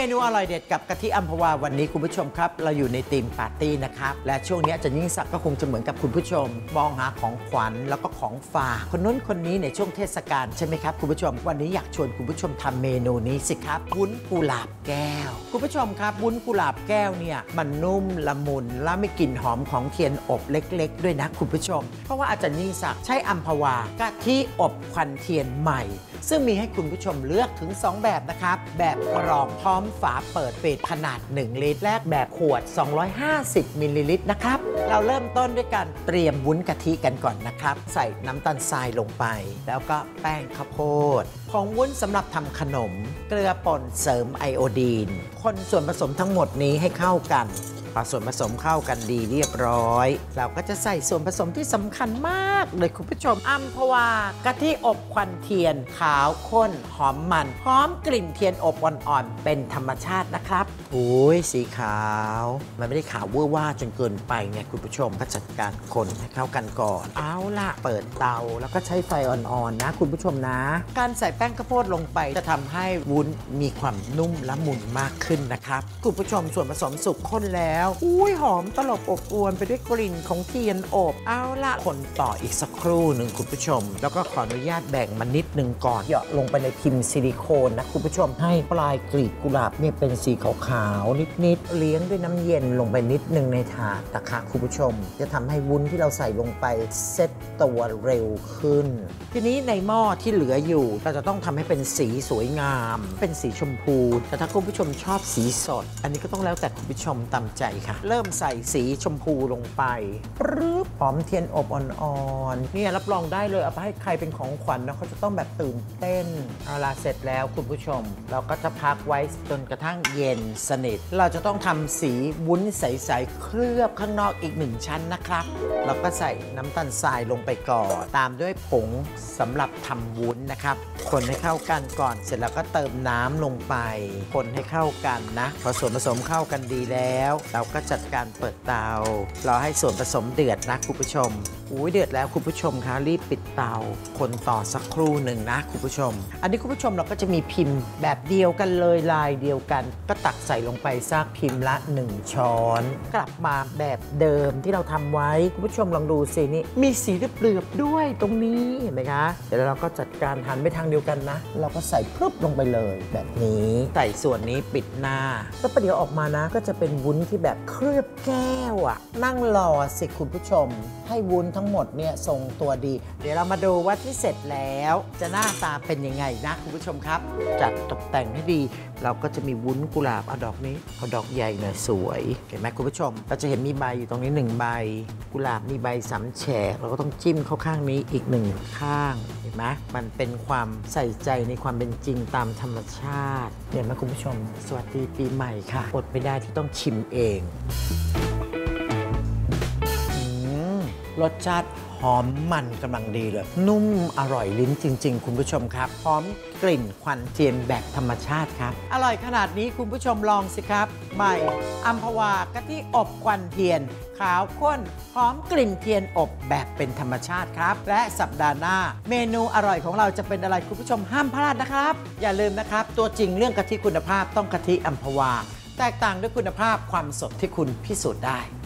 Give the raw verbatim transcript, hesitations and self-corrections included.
นูอร่อยเด็ดกับกะทิอัมพวาวันนี้คุณผู้ชมครับเราอยู่ในธีมปาร์ตี้นะครับและช่วงนี้อาจารย์ยิ่งศักดิ์ก็คงจะเหมือนกับคุณผู้ชมมองหาของขวัญแล้วก็ของฝากคนนู้นคนนี้ในช่วงเทศกาลใช่ไหมครับคุณผู้ชมวันนี้อยากชวนคุณผู้ชมทำเมนูนี้สิครับวุ้นกุหลาบแก้วคุณผู้ชมครับวุ้นกุหลาบแก้วเนี่ยมันนุ่มละมุนและไม่กลิ่นหอมของเทียนอบเล็กๆด้วยนะคุณผู้ชมเพราะว่าอาจารย์ยิ่งศักดิ์ใช้อัมพวากะทิอบควันเทียนใหม่ซึ่งมีให้คุณผู้ชมเลือกถึงสองแบบนะครับแบบกรองพร้อมฝาเปิดปิดขนาดหนึ่งลิตรและแบบขวดสองร้อยห้าสิบมิลลิลิตรนะครับเราเริ่มต้นด้วยการเตรียมวุ้นกะทิกันก่อนนะครับใส่น้ำตาลทรายลงไปแล้วก็แป้งข้าวโพดผงวุ้นสำหรับทำขนมเกลือป่นเสริมไอโอดีนคนส่วนผสมทั้งหมดนี้ให้เข้ากันพอส่วนผสมเข้ากันดีเรียบร้อยเราก็จะใส่ส่วนผสมที่สำคัญมากเลยคุณผู้ชมอัมพวากะทิอบควันเทียนขาวข้นหอมมันพร้อมกลิ่นเทียนอบอ่อนๆเป็นธรรมชาตินะครับโอ้ยสีขาวมันไม่ได้ขาวเวอร์ว่าจนเกินไปไงคุณผู้ชมก็จัดการคนให้เข้ากันก่อนเอาล่ะเปิดเตาแล้วก็ใช้ไฟอ่อนๆนะคุณผู้ชมนะการใส่แป้งข้าวโพดลงไปจะทำให้วุ้นมีความนุ่มละมุนมากขึ้นนะครับคุณผู้ชมส่วนผสมสุกข้นแล้วอุ้ยหอมตลบอบอวนไปด้วยกลิ่นของเทียนอบเอาละคนต่ออีกสักครู่หนึ่งคุณผู้ชมแล้วก็ขออนุญาตแบ่งมานิดหนึ่งก่อนเหยาะลงไปในพิมพ์ซิลิโคนนะคุณผู้ชมให้ปลายกลีบกุหลาบเนี่ยเป็นสีขาวๆนิดๆเลี้ยงด้วยน้ำเย็นลงไปนิดนึงในถาดนะคะคุณผู้ชมจะทำให้วุ้นที่เราใส่ลงไปเซ็ตตัวเร็วขึ้นทีนี้ในหม้อที่เหลืออยู่เราจะต้องทำให้เป็นสีสวยงามเป็นสีชมพูแต่ถ้าคุณผู้ชมชอบสีสดอันนี้ก็ต้องแล้วแต่คุณผู้ชมตามใจค่ะเริ่มใส่สีชมพูลงไปปรึ๊บหอมเทียนอบอ่อนๆเนี่ยรับรองได้เลยเอาไปให้ใครเป็นของขวัญนะเขาจะต้องแบบตื่นเต้นเอาล่ะเสร็จแล้วคุณผู้ชมเราก็จะพักไว้จนกระทั่งเย็นสนิทเราจะต้องทำสีวุ้นใสๆเคลือบข้างนอกอีกหนึ่งชั้นนะครับเราก็ใส่น้ำตาลทรายลงไปก่อนตามด้วยผงสำหรับทำวุ้นนะครับคนให้เข้ากันก่อนเสร็จแล้วก็เติมน้ำลงไปคนให้เข้ากันนะพอส่วนผสมเข้ากันดีแล้วเราก็จัดการเปิดเตารอให้ส่วนผสมเดือดนะคุณผู้ชมอุ้ยเดือดแล้วคุณผู้ชมคะรีบปิดเตาคนต่อสักครู่หนึ่งนะคุณผู้ชมอันนี้คุณผู้ชมเราก็จะมีพิมพ์แบบเดียวกันเลยลายเดียวกันก็ตักใส่ลงไปสักพิมพ์ละหนึ่งช้อนกลับมาแบบเดิมที่เราทำไว้คุณผู้ชมลองดูสินี่มีสีเปลือกด้วยตรงนี้เห็นไหมคะเดี๋ยวเราก็จัดการหันไปทางเดียวกันนะเราก็ใส่พรึบลงไปเลยแบบนี้ใส่ส่วนนี้ปิดหน้าแล้วประเดี๋ยวออกมานะก็จะเป็นวุ้นที่แบบเคลือบแก้วอะนั่งรอสิคุณผู้ชมให้วุ้นทั้งหมดเนี่ยทรงตัวดีเดี๋ยวเรามาดูว่าที่เสร็จแล้วจะหน้าตาเป็นยังไงนะคุณผู้ชมครับจัดตกแต่งให้ดีเราก็จะมีวุ้นกุหลาบเอาดอกนี้เอาดอกใหญ่หน่อยสวยเห็นไหมคุณผู้ชมเราจะเห็นมีใบอยู่ตรงนี้หนึ่งใบกุหลาบมีใบสามแฉกเราก็ต้องจิ้มเข้าข้างนี้อีกหนึ่งข้างเห็นไหมมันเป็นความใส่ใจในความเป็นจริงตามธรรมชาติเห็นไหมคุณผู้ชมสวัสดีปีใหม่ค่ะอดไม่ได้ที่ต้องชิมเองรสชาติหอมมันกำลังดีเลยนุ่มอร่อยลิ้นจริงๆคุณผู้ชมครับพร้อมกลิ่นควันเทียนแบบธรรมชาติครับอร่อยขนาดนี้คุณผู้ชมลองสิครับใหม่อัมพวากะทิอบควันเทียนขาวข้นหอมกลิ่นเทียนอบแบบเป็นธรรมชาติครับและสัปดาห์หน้าเมนูอร่อยของเราจะเป็นอะไรคุณผู้ชมห้ามพลาดนะครับอย่าลืมนะครับตัวจริงเรื่องกะทิคุณภาพต้องกะทิอัมพวาแตกต่างด้วยคุณภาพความสดที่คุณพิสูจน์ได้